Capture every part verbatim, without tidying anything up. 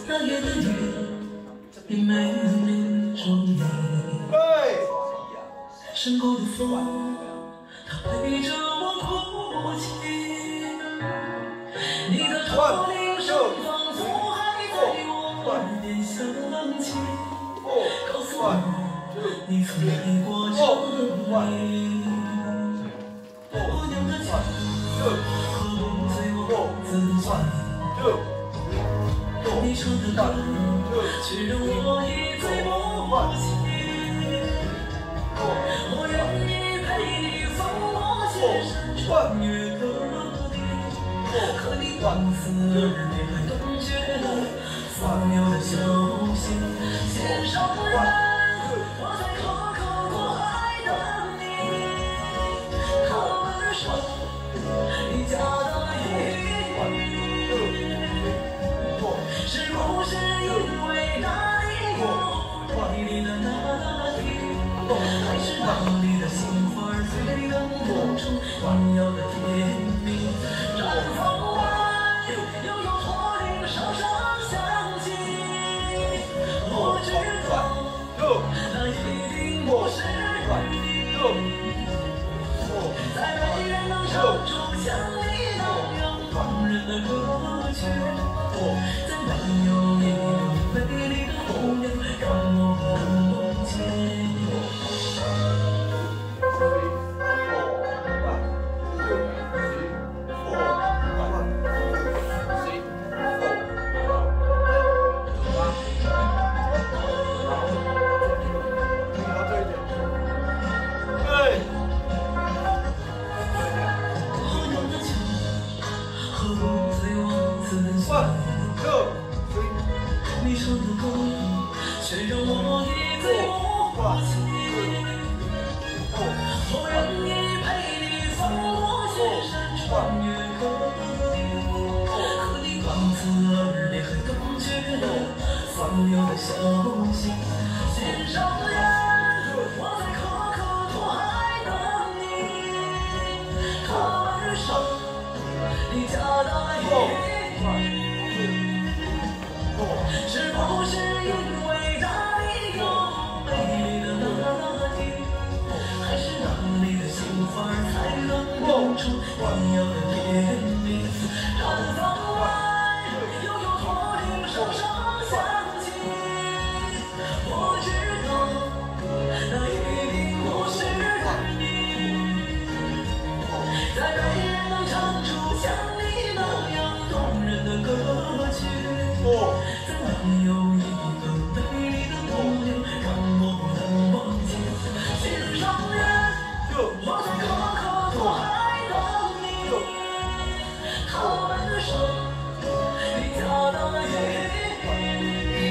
那夜的雨，你美丽中你。身后的风，它陪着我哭泣。你的驼铃声仿佛还在我耳边响起，告诉我你曾来过这里。我酿的酒，喝不醉我自己。你唱的歌，却让我一醉不起。我愿意陪你放我千山穿越各地，和你往死而别，还断绝了所有的消息。线上人，我在可口多爱等你，他们说你假的意。是不是因为那里有美丽的那里，还是那里的杏花最能酿出万有的甜蜜？毡房外又有驼铃声声响起，我知道那一定不是你，再没人能唱出像你那样动人的歌曲。再没有一个美丽的姑娘让我能梦见。我酿的酒，喝不醉我自己。你唱的歌，却让我一醉不起。我愿意陪你放过千山穿越各地，和你光自而别，还断绝了所有的消息。线上人，我在可口多爱等你，他们说你假的意。是不是因为那里有美丽的那地，还是那里的杏花才能酿出万有的甜蜜？毡房外又有驼铃声声响起，我知道那一定不是你，再没人能唱出像你那样动人的歌曲。再没有一个美丽的姑娘让我不能忘记。线上人，我在可口多爱等你，他们说你假的意，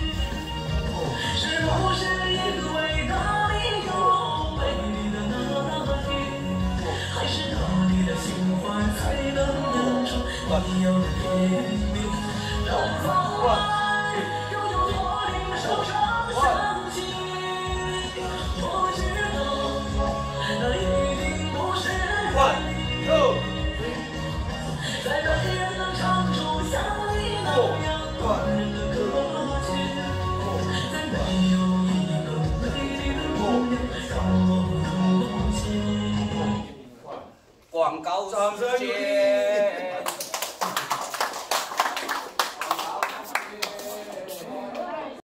是不是因为那里有美丽的那地，还是那里的杏花才能酿出万有的甜蜜？毡房外又有驼铃声声响起，我知道那一定不是你，再没人能唱出像你那样动人的歌曲，再没有一个美丽的姑娘让我能梦见。 广告时间。